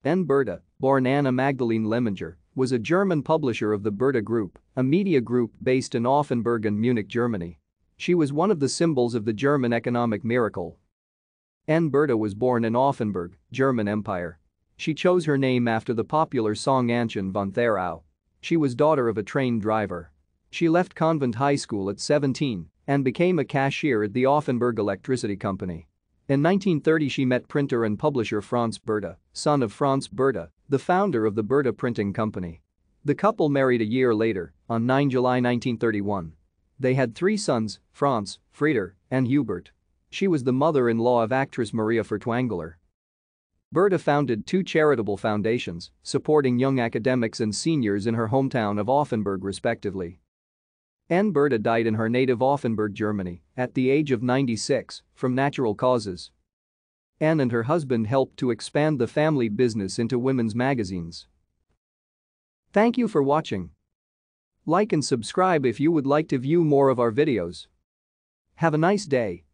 Aenne Burda, born Anna Magdalene Lemminger, was a German publisher of the Burda Group, a media group based in Offenburg and Munich, Germany. She was one of the symbols of the German economic miracle. Aenne Burda was born in Offenburg, German Empire. She chose her name after the popular song Anchen von Therau. She was daughter of a train driver. She left convent high school at 17 and became a cashier at the Offenburg Electricity Company. In 1930 she met printer and publisher Franz Burda, son of Franz Burda, the founder of the Burda Printing Company. The couple married a year later, on 9 July 1931. They had 3 sons, Franz, Frieder, and Hubert. She was the mother-in-law of actress Maria Furtwängler. Burda founded 2 charitable foundations, supporting young academics and seniors in her hometown of Offenburg respectively. Aenne Burda died in her native Offenburg, Germany, at the age of 96, from natural causes. Aenne and her husband helped to expand the family business into women's magazines. Thank you for watching. Like and subscribe if you would like to view more of our videos. Have a nice day.